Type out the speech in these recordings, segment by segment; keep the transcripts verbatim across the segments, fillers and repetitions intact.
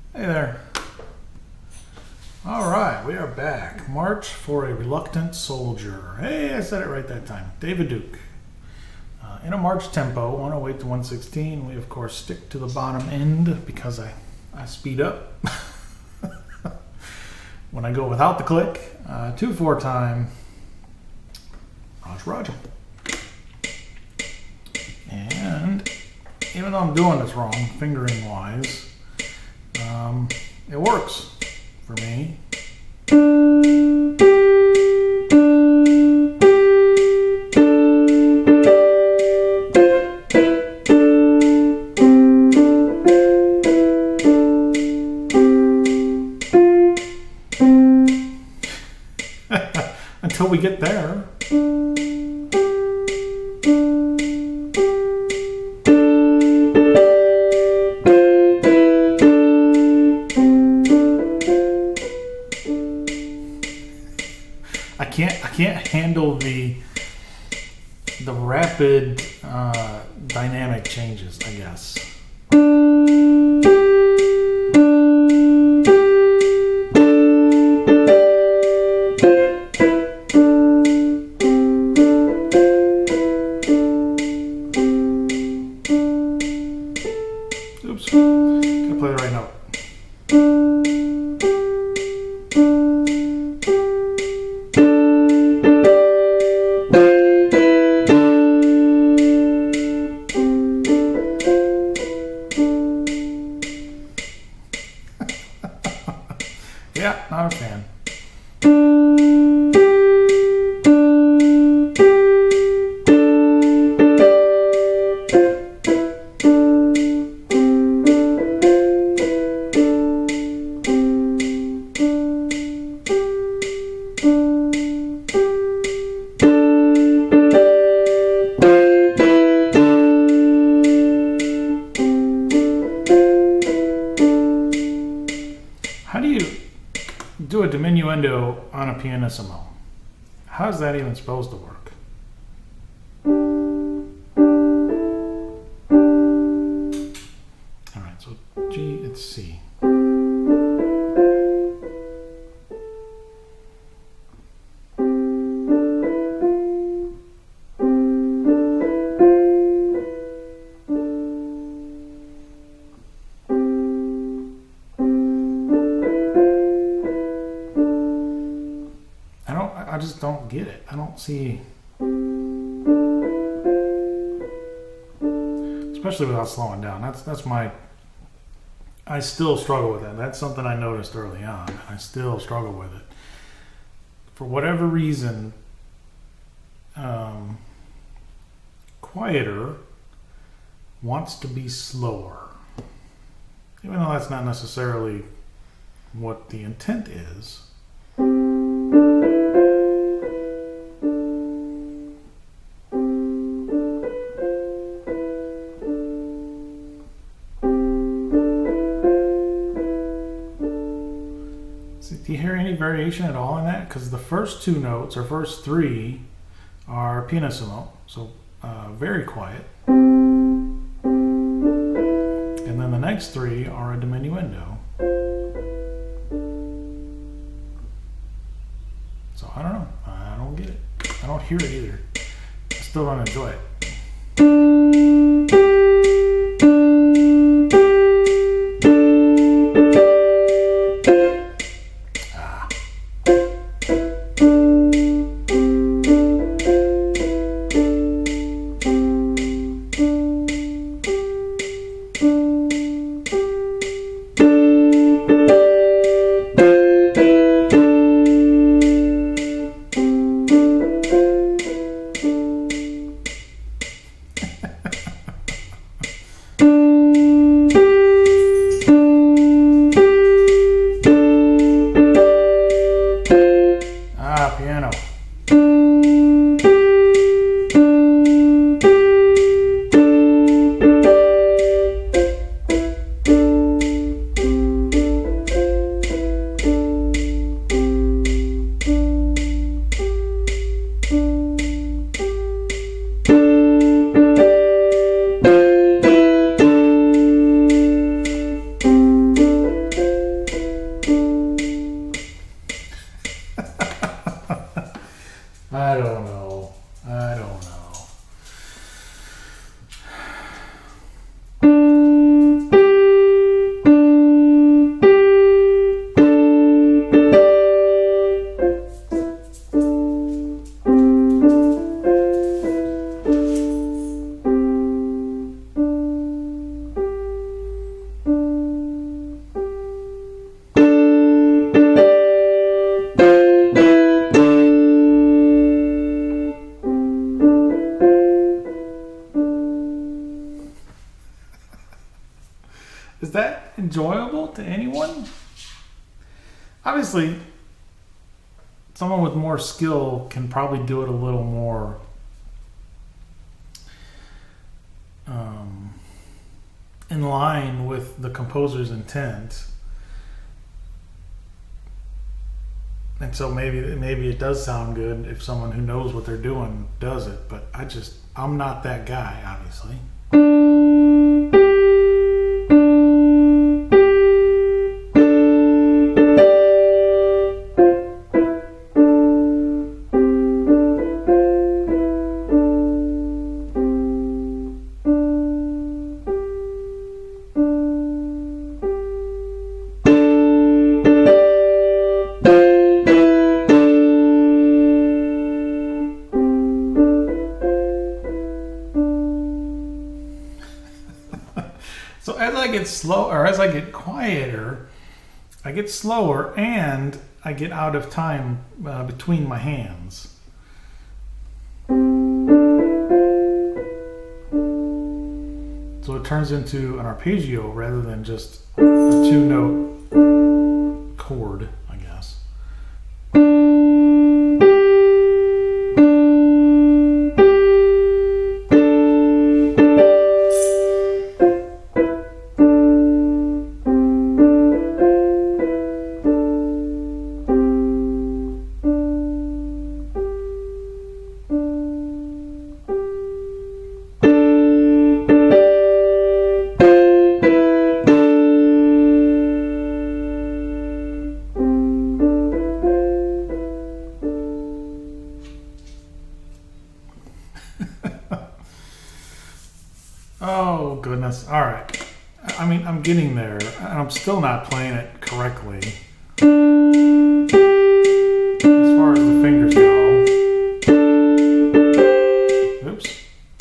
Hey there. All right, we are back. March for a Reluctant Soldier. Hey, I said it right that time. David Duke. Uh, in a march tempo, one oh eight to one sixteen, we of course stick to the bottom end because I, I speed up. When I go without the click, uh, two four time, Raj Raja. And even though I'm doing this wrong, fingering wise, um, it works for me. Until we get there. I can't I can't handle the the rapid uh, dynamic changes, I guess. Oops, gotta play the right note. Yeah, not a fan. How do you do a diminuendo on a pianissimo? How's that even supposed to work? All right, so G, it's C. I just don't get it. I don't see, especially without slowing down. That's that's my. I still struggle with that. That's something I noticed early on. I still struggle with it. For whatever reason, um, quieter wants to be slower, even though that's not necessarily what the intent is. Do you hear any variation at all in that? Because the first two notes, or first three, are pianissimo, so uh, very quiet. And then the next three are a diminuendo. So I don't know. I don't get it. I don't hear it either. I still don't enjoy it. enjoyable to anyone. Obviously, someone with more skill can probably do it a little more um, in line with the composer's intent. And so maybe maybe it does sound good if someone who knows what they're doing does it, but I just, I'm not that guy, obviously. So as I get slow, or as I get quieter, I get slower and I get out of time uh, between my hands. So it turns into an arpeggio rather than just a two-note chord, I guess. Oh, goodness. All right. I mean, I'm getting there, and I'm still not playing it correctly. As far as the fingers go. Oops.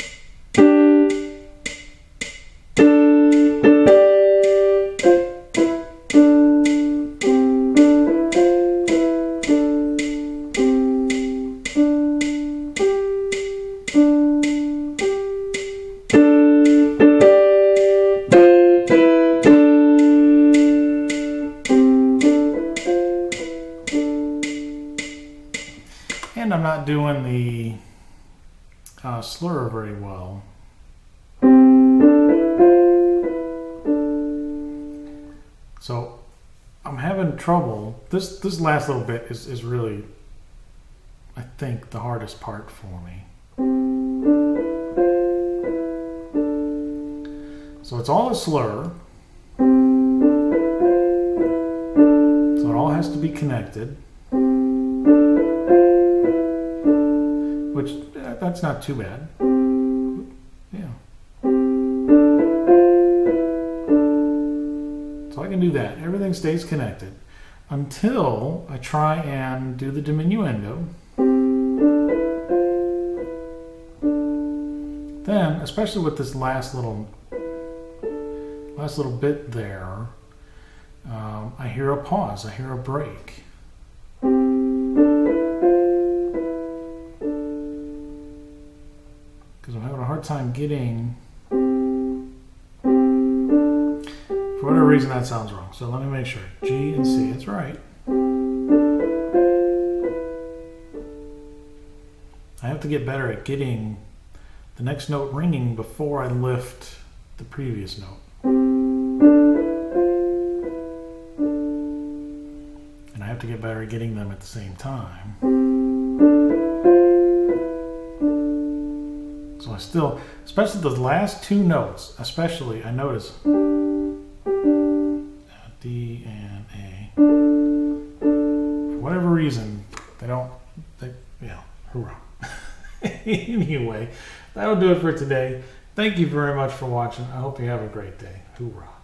And I'm not doing the uh, slur very well. So I'm having trouble. This this last little bit is, is really, I think, the hardest part for me. So it's all a slur. So it all has to be connected. Which, uh, that's not too bad. Yeah. So I can do that. Everything stays connected until I try and do the diminuendo. Then, especially with this last little, last little bit there, um, I hear a pause. I hear a break. Because I'm having a hard time getting, for whatever reason that sounds wrong. So let me make sure. G and C, it's right. I have to get better at getting the next note ringing before I lift the previous note. And I have to get better at getting them at the same time. So I still, especially those last two notes, especially, I notice D and A. For whatever reason, they don't, they, yeah, hoorah. Anyway, that'll do it for today. Thank you very much for watching. I hope you have a great day. Hoorah.